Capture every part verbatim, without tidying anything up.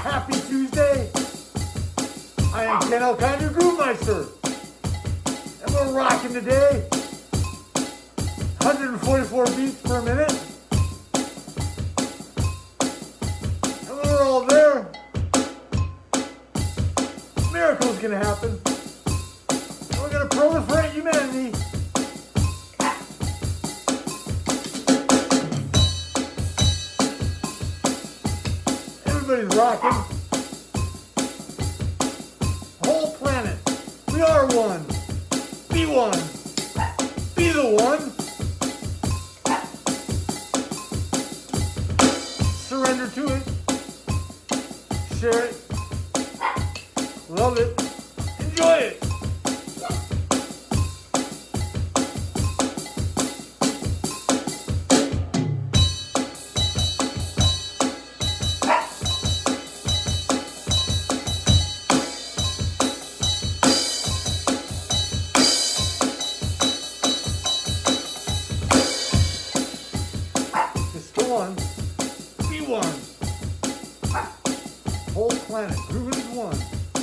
Happy Tuesday. I am Ken Alkine, your Groove Meister. And we're rocking today. one hundred forty-four beats per minute. And when we're all there, miracles gonna happen. And we're gonna proliferate humanity. Everybody's rocking. Whole planet. We are one. Be one. Be the one. Surrender to it. Share it. Love it. Enjoy it. One, be one. Whole planet, grooving as one.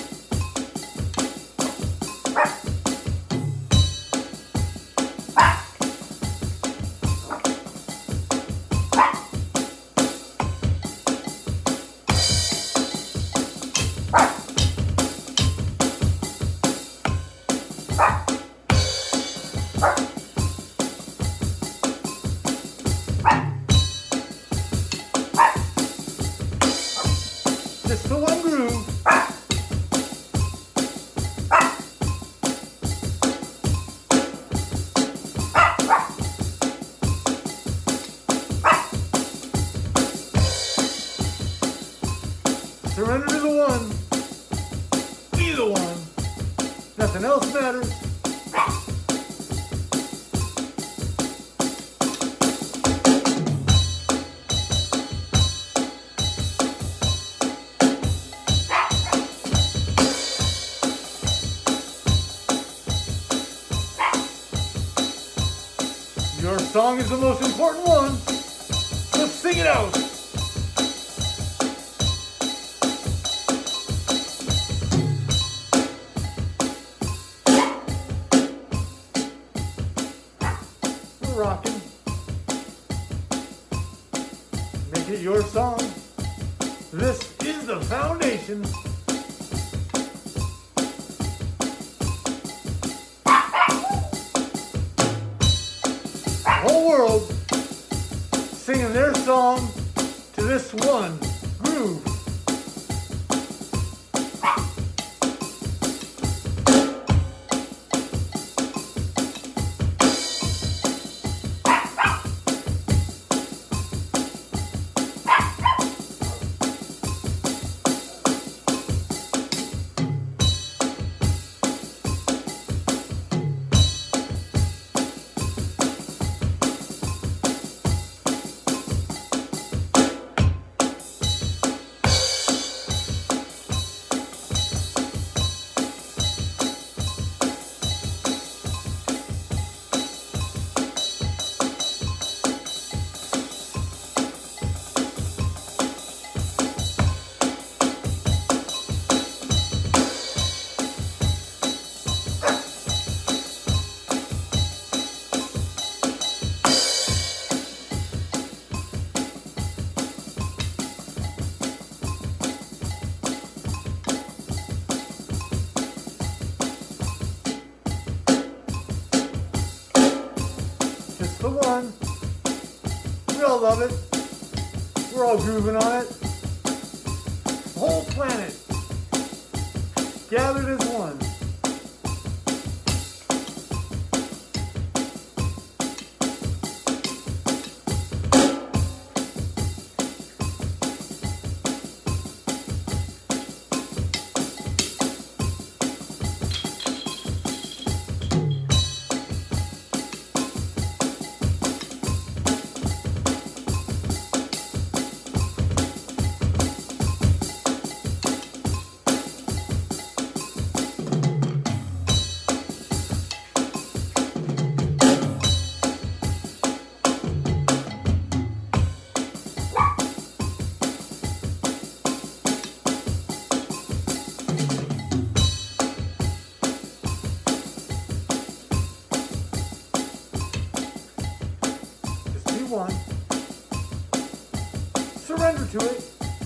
Just the one groove. Surrender to the one. Be the one. Nothing else matters. Your song is the most important one. So sing it out. We're rocking. Make it your song. This is the foundation. Whole world singing their song to this one groove. Just the one. We all love it. We're all grooving on it. The whole planet gathered as one. to it.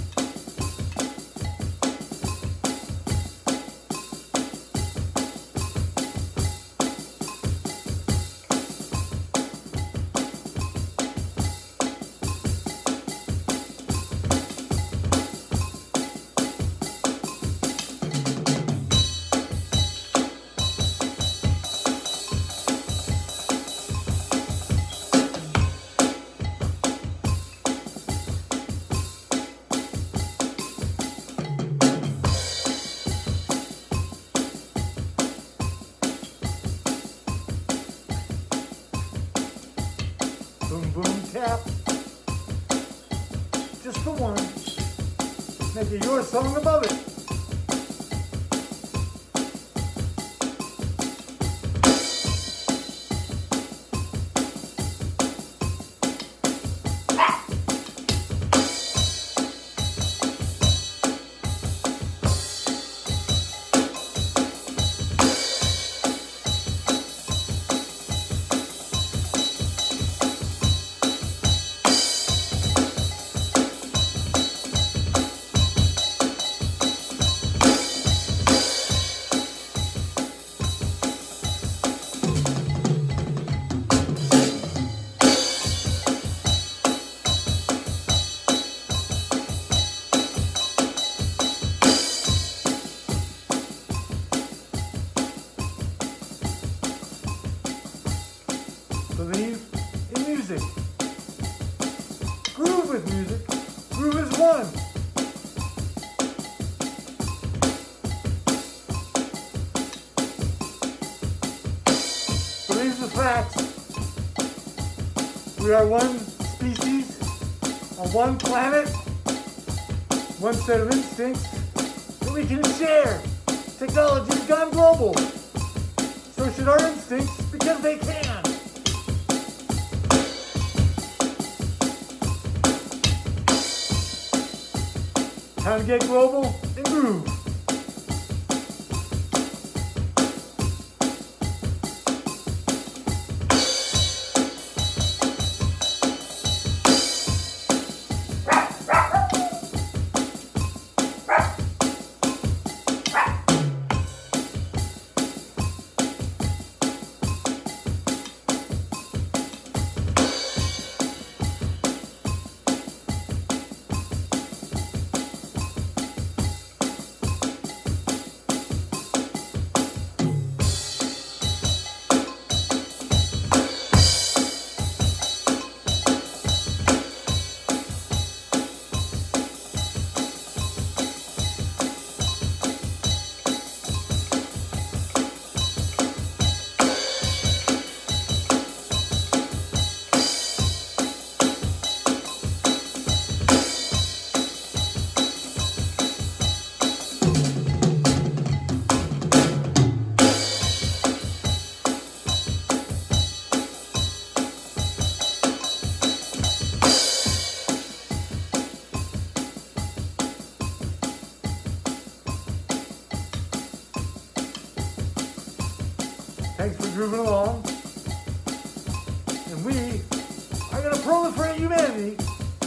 Boom, boom, tap. Just for one. Make it your song above it. Believe in music. Groove with music. Groove is one. Believe the facts. We are one species on one planet, one set of instincts that we can share. Technology's gone global. So should our instincts, because they can. Time to get global and groove. Thanks for grooving along. And we are going to proliferate humanity.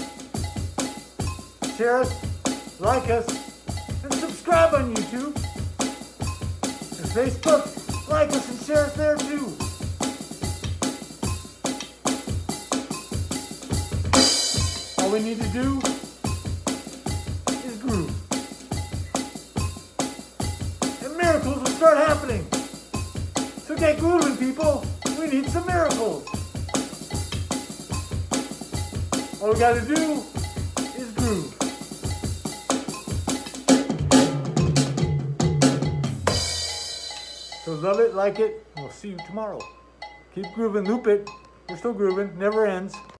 Share us, like us, and subscribe on YouTube. And Facebook, like us and share us there too. All we need to do is groove. And miracles will start happening. So get grooving, people. We need some miracles. All we gotta do is groove. So love it, like it, and we'll see you tomorrow. Keep grooving, loop it. We're still grooving, never ends.